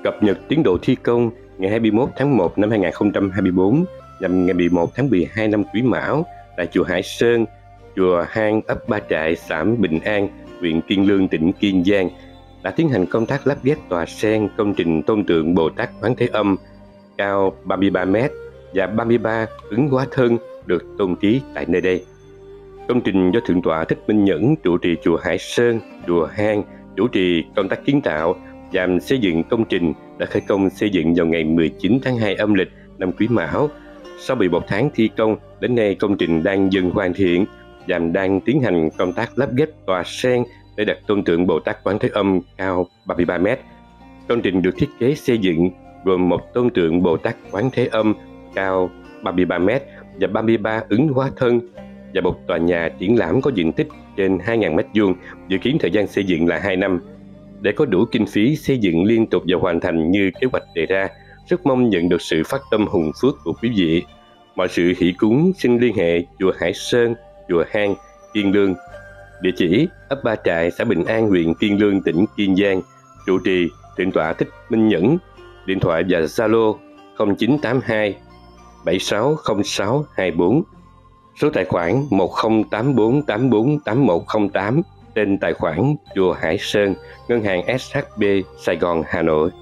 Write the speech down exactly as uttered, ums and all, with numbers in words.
Cập nhật tiến độ thi công ngày hai mươi mốt tháng một năm hai nghìn không trăm hai mươi tư nhằm ngày mười một tháng mười hai năm Quý Mão tại chùa Hải Sơn, chùa Hang, ấp Ba Trại, xã Bình An, huyện Kiên Lương, tỉnh Kiên Giang đã tiến hành công tác lắp ghép tòa sen công trình tôn tượng Bồ Tát Quán Thế Âm cao ba mươi ba mét và ba mươi ba ứng hóa thân được tôn ký tại nơi đây. Công trình do Thượng tọa Thích Minh Nhẫn, trụ trì chùa Hải Sơn, chùa Hang, chủ trì công tác kiến tạo và xây dựng công trình đã khởi công xây dựng vào ngày mười chín tháng hai âm lịch năm Quý Mão. Sau mười một tháng thi công, đến nay công trình đang dần hoàn thiện và đang tiến hành công tác lắp ghép tòa sen để đặt tôn tượng Bồ Tát Quán Thế Âm cao ba mươi ba mét. Công trình được thiết kế xây dựng gồm một tôn tượng Bồ Tát Quán Thế Âm cao ba mươi ba mét và ba mươi ba ứng hóa thân và một tòa nhà triển lãm có diện tích trên hai nghìn mét vuông, dự kiến thời gian xây dựng là hai năm. Để có đủ kinh phí xây dựng liên tục và hoàn thành như kế hoạch đề ra, rất mong nhận được sự phát tâm hùng phước của quý vị. Mọi sự hỷ cúng xin liên hệ chùa Hải Sơn, chùa Hang, Kiên Lương. Địa chỉ ấp Ba Trại, xã Bình An, huyện Kiên Lương, tỉnh Kiên Giang. Trụ trì Thượng tọa Thích Minh Nhẫn. Điện thoại và Zalo không chín tám hai bảy sáu không sáu hai bốn. Số tài khoản một không tám bốn tám bốn tám một không tám, tên tài khoản chùa Hải Sơn, ngân hàng ét hát bê Sài Gòn, Hà Nội.